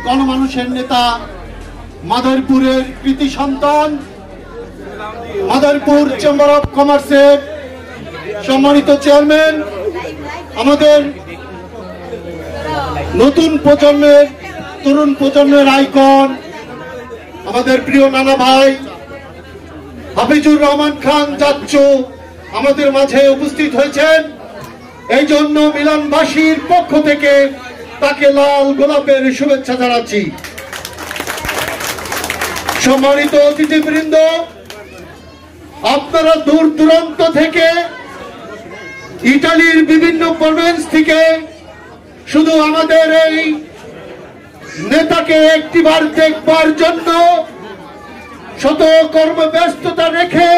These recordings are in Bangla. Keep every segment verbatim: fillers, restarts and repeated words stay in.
গণমানুষের নেতা, মাদারীপুরের কৃতি সন্তান, মাদারীপুর চেম্বার অফ কমার্সের সম্মানিত চেয়ারম্যান, আমাদের নতুন প্রজন্মের তরুণ প্রজন্মের আইকন, আমাদের প্রিয় নানা ভাই হাফিজুর রহমান খান যাচ্চু আমাদের মাঝে উপস্থিত হয়েছেন। এই জন্য মিলনবাসীর পক্ষ থেকে তাকে লাল গোলাপের শুভেচ্ছা জানাচ্ছি। সম্মানিত অতিথিবৃন্দ, আপনারা দূর দূরান্ত থেকে, ইটালির বিভিন্ন প্রভিন্স থেকে শুধু আমাদের এই নেতাকে একটিবার দেখবার জন্য শত কর্মব্যস্ততা রেখে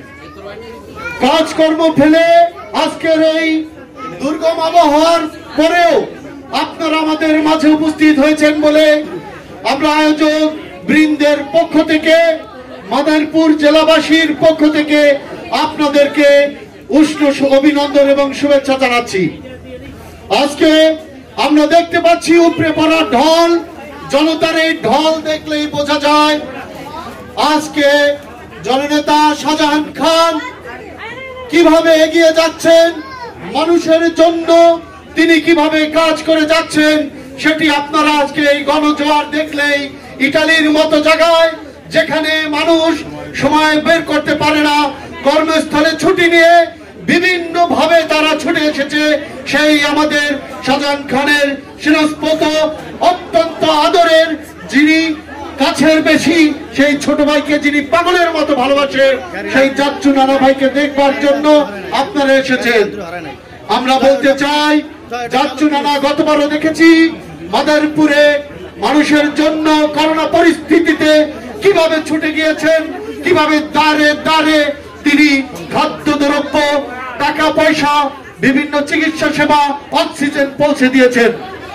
কাজকর্ম ফেলে আজকের এই দুর্গম আবহাওয়ার পরেও আপনারা আমাদের মাঝে উপস্থিত হয়েছেন বলে আমরা আয়োজক বৃন্দের পক্ষ থেকে, মাদারীপুর জেলাবাসীর পক্ষ থেকে আপনাদেরকে উষ্ণ অভিনন্দন এবং শুভেচ্ছা জানাচ্ছি। আজকে আমরা দেখতে পাচ্ছি উপরে পড়া ঢল, জনতার এই ঢল দেখলেই বোঝা যায় আজকে জননেতা শাহজাহান খান কিভাবে এগিয়ে যাচ্ছেন, মানুষের জন্য তিনি কিভাবে কাজ করে যাচ্ছেন, সেটি আপনারা আজকে এই গণজোয়ার দেখলেই, ইটালির মতো জায়গায় যেখানে মানুষ সময় বের করতে পারে না, কর্মস্থলে ছুটি নিয়ে বিভিন্ন ভাবে তারা ছুটে এসেছে সেই আমাদের শাহজাহান খানের শিরস্পত অত্যন্ত আদরের, যিনি কাছের বেশি সেই ছোট ভাইকে যিনি পাগলের মতো ভালোবাসে, সেই যাচ্চু নানা ভাইকে দেখবার জন্য আপনারা এসেছেন। আমরা বলতে চাই, যাচ্চু নানা গতবারও দেখেছি মাদারীপুরে মানুষের জন্য করোনা পরিস্থিতিতে কিভাবে ছুটে গিয়েছেন, কিভাবে দাঁড়ে দাঁড়ে তিনি খাদ্যদ্রব্য, টাকা পয়সা, বিভিন্ন চিকিৎসা সেবা, অক্সিজেন পৌঁছে দিয়েছেন।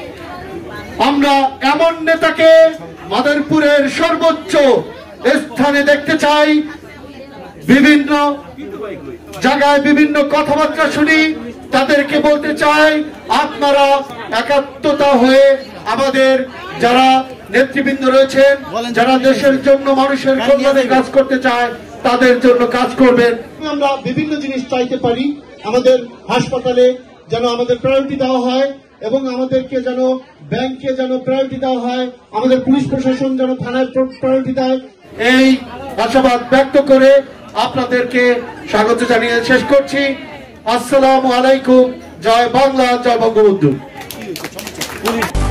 আমরা এমন নেতাকে মাদারীপুরের সর্বোচ্চ স্থানে দেখতে চাই। বিভিন্ন জায়গায় বিভিন্ন কথাবার্তা শুনি, তাদেরকে বলতে চাই আপনারা একাত্মতা হয়ে আমাদের যারা নেতৃবৃন্দ রয়েছেন, যারা দেশের জন্য মানুষের কল্যাণে কাজ করতে চায় তাদের জন্য কাজ করবেন। আমরা বিভিন্ন জিনিস চাইতে পারি, আমাদের হাসপাতালে যেন আমাদের প্রায়োরিটি দেওয়া হয় এবং আমাদেরকে যেন ব্যাংকে যেন প্রায়োরিটি দেওয়া হয়, আমাদের পুলিশ প্রশাসন যেন থানায় প্রায়োরিটি দেয়। এই আশাবাদ ব্যক্ত করে আপনাদেরকে স্বাগত জানিয়ে শেষ করছি। আসসালামু আলাইকুম। জয় বাংলা, জয় বঙ্গবন্ধু।